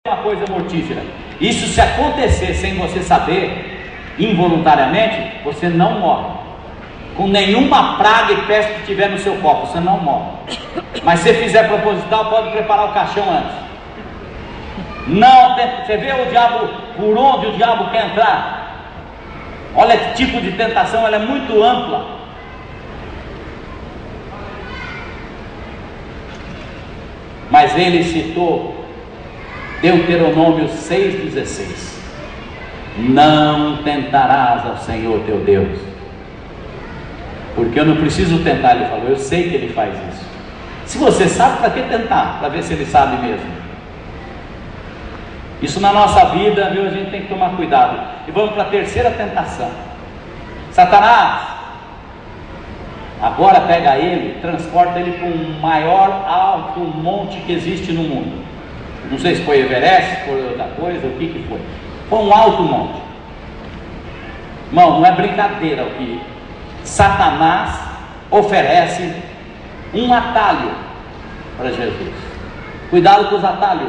uma coisa mortífera. Isso, se acontecer sem você saber, involuntariamente, você não morre. Com nenhuma praga e peste que tiver no seu copo, você não morre. Mas se fizer proposital, pode preparar o caixão antes. Não, você vê o diabo, por onde o diabo quer entrar? Olha que tipo de tentação, ela é muito ampla. Mas ele citou Deuteronômio 6,16: não tentarás ao Senhor teu Deus. Porque eu não preciso tentar, ele falou, eu sei que ele faz isso. Se você sabe, para que tentar? Para ver se ele sabe mesmo. Isso na nossa vida, viu, a gente tem que tomar cuidado. E vamos para a terceira tentação. Satanás agora pega ele, transporta ele para o maior alto monte que existe no mundo. Não sei se foi Everest, foi outra coisa, o que foi. Foi um alto monte. Irmão, não é brincadeira o que Satanás oferece um atalho para Jesus. Cuidado com os atalhos.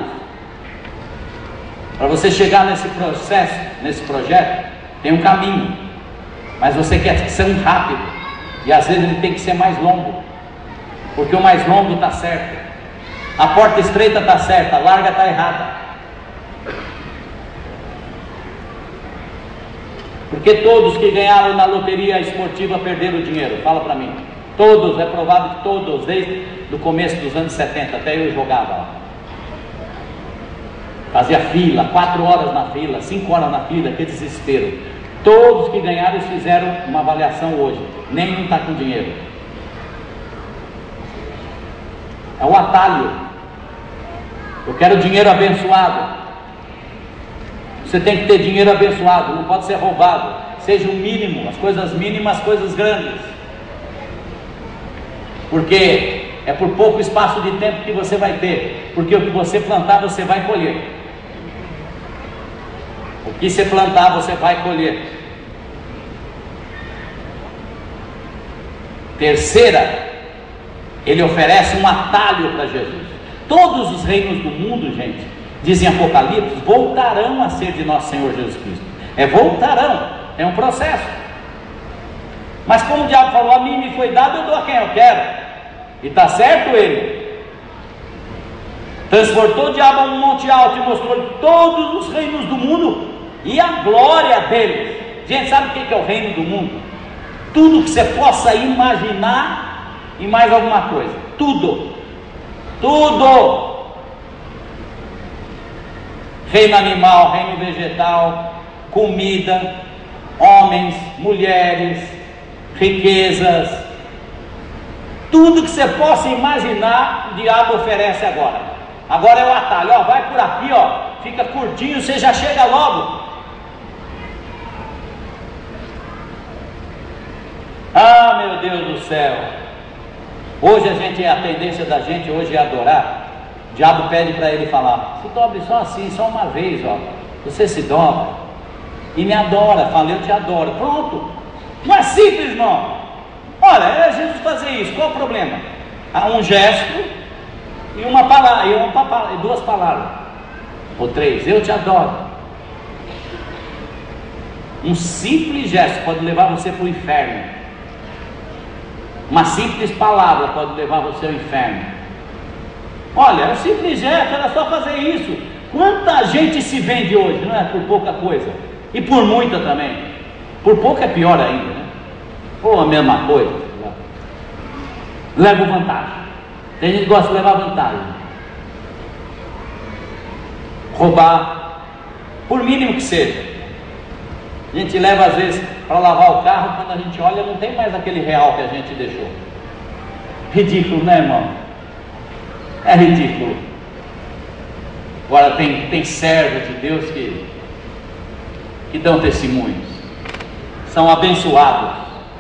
Para você chegar nesse processo, nesse projeto, tem um caminho. Mas você quer ser um rápido. E às vezes ele tem que ser mais longo. Porque o mais longo está certo. A porta estreita está certa, a larga está errada. Porque todos que ganharam na loteria esportiva perderam dinheiro? Fala para mim. Todos, é provável que todos, desde o começo dos anos 70, até eu jogava lá. Fazia fila, 4 horas na fila, 5 horas na fila, que desespero. Todos que ganharam, eles fizeram uma avaliação hoje. Nenhum está com dinheiro. É um atalho. Eu quero dinheiro abençoado. Você tem que ter dinheiro abençoado, não pode ser roubado. Seja o mínimo, as coisas mínimas, as coisas grandes. Porque é por pouco espaço de tempo que você vai ter. Porque o que você plantar, você vai colher. O que você plantar, você vai colher. Terceira, ele oferece um atalho para Jesus. Todos os reinos do mundo, gente, dizem Apocalipse, voltarão a ser de nosso Senhor Jesus Cristo. Voltarão, é um processo. Mas como o diabo falou, a mim me foi dado, eu dou a quem eu quero. E está certo ele. Transportou o diabo a um monte alto e mostrou todos os reinos do mundo e a glória deles. Gente, sabe o que é o reino do mundo? Tudo que você possa imaginar e mais alguma coisa. Tudo. Tudo. Reino animal, reino vegetal, comida, homens, mulheres, riquezas. Tudo que você possa imaginar, o diabo oferece agora. Agora é o atalho, ó, vai por aqui, ó, fica curtinho, você já chega logo. Ah, meu Deus do céu. Hoje a tendência da gente hoje é adorar. O diabo pede para ele falar: se dobre só assim, só uma vez, ó. Você se dobra e me adora. Fala, eu te adoro. Pronto. Não é simples, não. Olha, é Jesus fazer isso. Qual o problema? Há um gesto e uma palavra, e 2 palavras ou 3. Eu te adoro. Um simples gesto pode levar você para o inferno. Uma simples palavra pode levar você ao inferno. Olha, é um simples gesto, era só fazer isso. Quanta gente se vende hoje, não é? Por pouca coisa. E por muita também. Por pouco é pior ainda, né? Ou a mesma coisa. Leva vantagem. Tem gente que gosta de levar vantagem. Roubar, por mínimo que seja. A gente leva às vezes para lavar o carro, quando a gente olha, não tem mais aquele real que a gente deixou. Ridículo, né, irmão? É ridículo. Agora tem servos de Deus que dão testemunhos, são abençoados.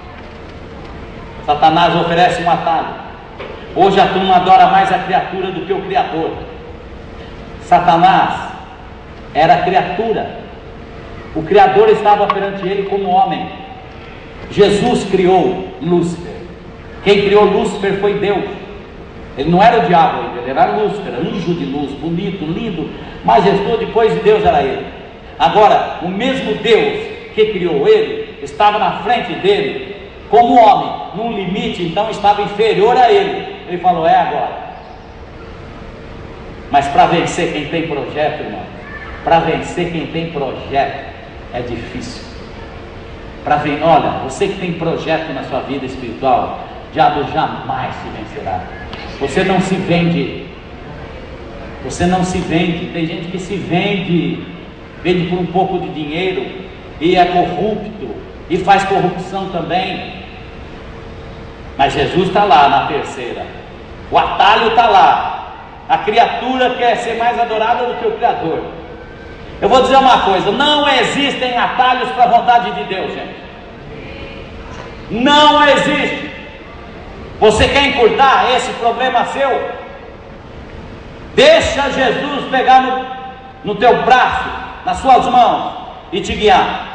Satanás oferece um atalho. Hoje a turma adora mais a criatura do que o Criador. Satanás era a criatura. O Criador estava perante ele como homem. Jesus criou Lúcifer. Quem criou Lúcifer foi Deus. Ele não era o diabo ainda, ele era Lúcifer, era anjo de luz, bonito, lindo, majestoso, depois de Deus era ele. Agora, o mesmo Deus que criou ele, estava na frente dele, como homem, num limite, então estava inferior a ele. Ele falou: é agora. Mas para vencer quem tem projeto, irmão, para vencer quem tem projeto, é difícil. Olha, você que tem projeto na sua vida espiritual, o diabo jamais se vencerá. Você não se vende. Você não se vende. Tem gente que se vende por um pouco de dinheiro e é corrupto e faz corrupção também. Mas Jesus está lá na terceira. O atalho está lá. A criatura quer ser mais adorada do que o Criador. Eu vou dizer uma coisa: não existem atalhos para a vontade de Deus, gente. Não existe. Você quer encurtar esse problema seu? Deixa Jesus pegar no teu braço, nas suas mãos, e te guiar.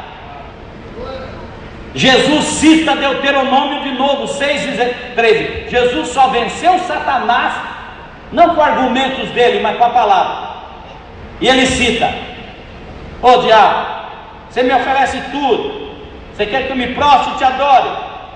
Jesus cita Deuteronômio de novo, 6:13. Jesus só venceu Satanás, não com argumentos dele, mas com a palavra. E ele cita: ô diabo, você me oferece tudo, você quer que eu me prostre e te adore?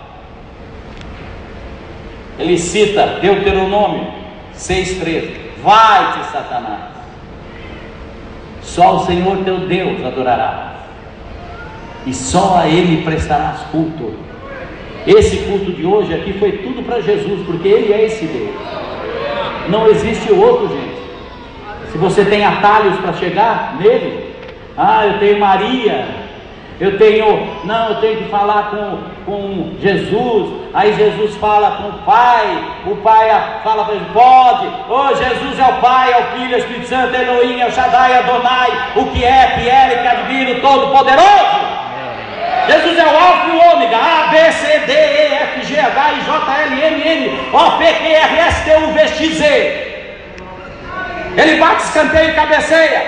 Ele cita Deuteronômio 6:13: vai-te, Satanás, só o Senhor teu Deus adorarás, e só a Ele prestarás culto. Esse culto de hoje aqui foi tudo para Jesus, porque Ele é esse Deus. Não existe outro, gente. Se você tem atalhos para chegar nele, eu tenho Maria, eu tenho que falar com Jesus. Aí Jesus fala com o Pai, o Pai fala para ele: pode. Jesus é o Pai, é o Filho, é o Espírito Santo, é Elohim, é o Shaddai, é Adonai, o que é, Pierre, que adivino, todo poderoso. Jesus é o Alfa e o Ômega, A, B, C, D, E, F, G, H, I, J, L, M, N, O, P, Q, R, S, T, U, V, X, Z. Ele bate escanteio e cabeceia.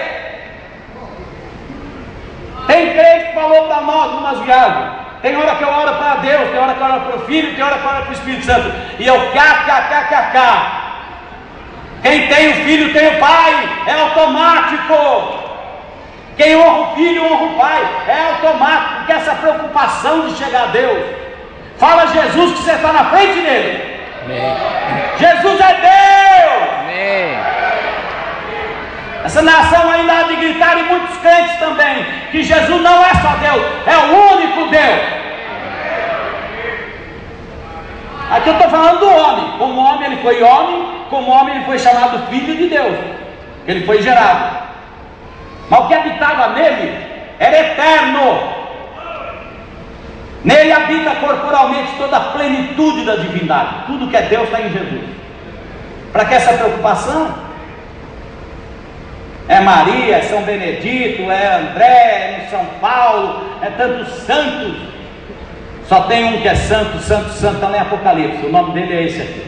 Tem crente que falou para nós numas viagens: tem hora que eu oro para Deus, tem hora que eu oro para o Filho, tem hora que eu oro para o Espírito Santo. E eu cá. Quem tem o Filho tem o Pai, é automático. Quem honra o Filho honra o Pai, é automático. Porque essa preocupação de chegar a Deus, fala Jesus que você está na frente dele. Amém. Jesus é Deus. Amém. Essa nação ainda há de gritar, e muitos crentes também, que Jesus não é só Deus, é o único Deus. Aqui eu estou falando do homem. Como homem ele foi homem, como homem ele foi chamado Filho de Deus, ele foi gerado. Mas o que habitava nele era eterno. Nele habita corporalmente toda a plenitude da divindade. Tudo que é Deus está em Jesus. Para que essa preocupação? É Maria, é São Benedito, é André, é São Paulo, é tantos santos. Só tem um que é santo, está em Apocalipse. O nome dele é esse aqui.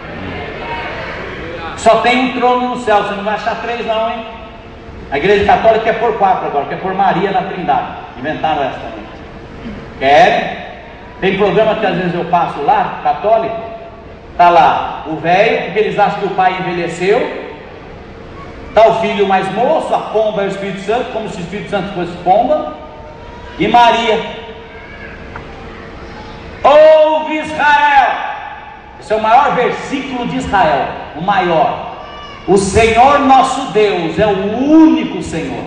Só tem um trono no céu. Você não vai achar 3 não, hein? A igreja católica quer pôr 4 agora, quer pôr Maria na Trindade. Inventaram essa também. Querem? Tem programa que às vezes eu passo lá, católico, está lá o velho, porque eles acham que o pai envelheceu. Está o filho mais moço, a pomba é o Espírito Santo, como se o Espírito Santo fosse pomba. E Maria: ouve Israel. Esse é o maior versículo de Israel, o maior. O Senhor nosso Deus é o único Senhor.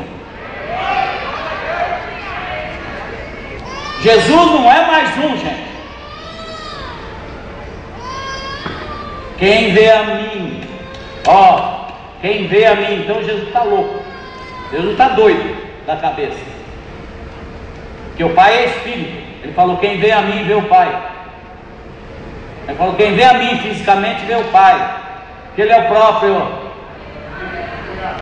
Jesus não é mais um, gente. Quem vê a mim, quem vê a mim, então Jesus está louco. Jesus está doido da cabeça. Porque o Pai é Espírito. Ele falou: quem vê a mim vê o Pai. Ele falou: quem vê a mim fisicamente vê o Pai. Que Ele é o próprio